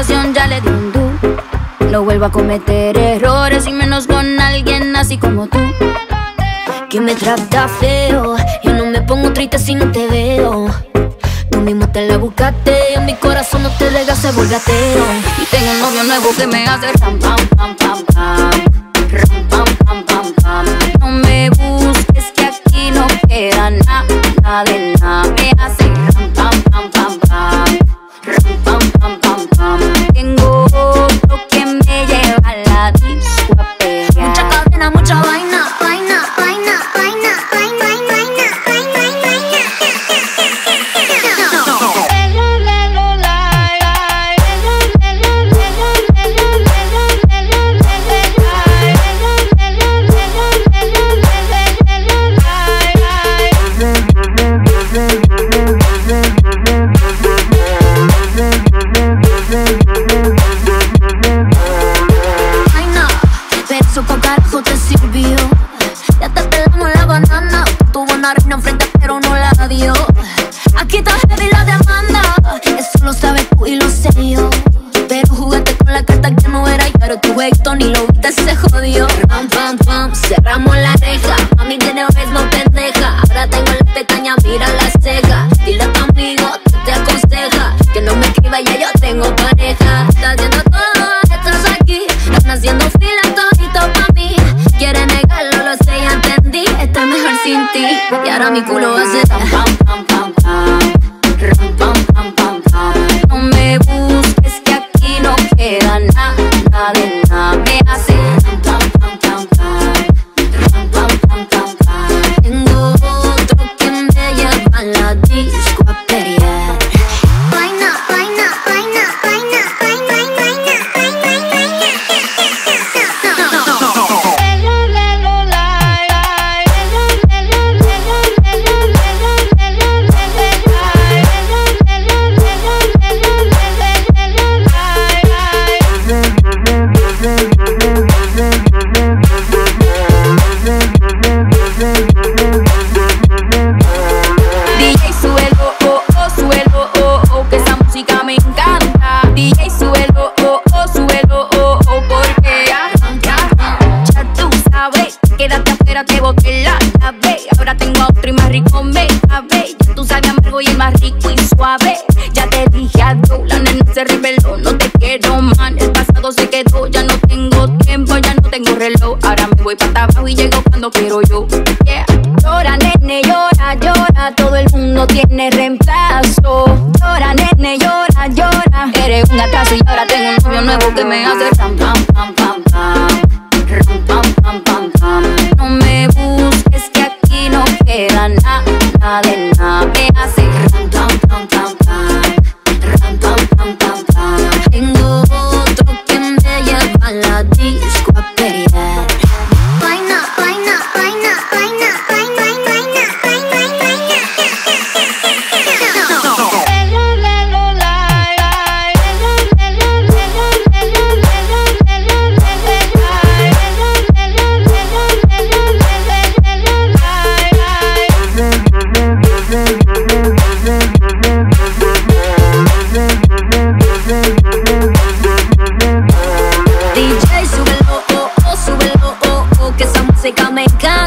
ocasión ya le di un do. No vuelvo a cometer errores y menos con alguien así como tú, que me trata feo. Yo no me pongo triste si no te veo. Tú mismo te la buscaste, en mi corazón no te deja, se vuelve ateo. Y tengo un novio nuevo que me hace ram pam pam pam pam, ram pam pam pam pam. No me busques que aquí no queda nada de nada. Me hace ram pam pam pam pam, ram pam pam pam pam. Tengo otro que me lleva a la disco a pelear. Mucha cadena, mucha vaina, vaina, vaina, vaina, vaina, vaina, vaina, vaina. Eso pa' carajo te sirvió. Ya te pelamos la banana. Tuvo una reina enfrente pero no la dio. Aquí está heavy la demanda. Eso lo sabes tú y lo sé yo. Pero jugaste con la carta que no era. Y pero tu jueguito ni lo viste, se jodió. Pam, pam, pam, cerramos la reja. Mami tiene vez no pendeja. Ahora tengo la pestaña, mira la ceja. Dile a tu amigo, te aconseja que no me escriba, ya yo tengo pareja. Está haciendo todo, estás aquí. Están haciendo fila todito pa' mí. Quiere negarlo, lo sé, ya entendí. Estoy mejor sin ti. Y ahora mi culo hace pam, pam, pam, pam, pam, ram, pam, pam, pam, pam. No me busques que aquí no queda nada de nada. Me hace pam, pam, pam, pam, pam, ram, pam, pam, pam, pam. Tengo otro que me lleva a la disco a pelear. Vaina, vaina, vaina, vaina, vaina, vaina, vaina, vaina. DJ súbelo, oh, oh, súbelo, oh, oh, que esa música me encanta. DJ súbelo, oh, oh, súbelo, oh, oh, porque ya tú sabes, quédate afuera, te boté la llave. Ahora tengo a otro y más rico, me sabe. Ya tú sabes amargo y el más rico y suave. Ya te dije adiós, la nena se reveló, no te quiero man. El pasado se quedó, ya no tengo tiempo, ya no tengo reloj. Ahora me voy para abajo y llego cuando quiero yo. Yeah. Llora, nene, llora, llora, todo el mundo tiene reemplazo. Llora, nene, llora, llora. Eres un atraso y ahora tengo un novio nuevo que me hace ram, pam, pam, pam, pam, ram, pam, pam, pam, pam. No me busques que aquí no queda nada de nada. Me hace ram, pam, pam, pam, pam, ram, pam, pam, pam, pam. Tengo otro que me lleva a la disco a pelear. Vaina, vaina, vaina, vaina, vaina, vaina, vaina, vaina. DJ súbelo, oh, oh, súbelo, oh, oh, que esa música me encanta.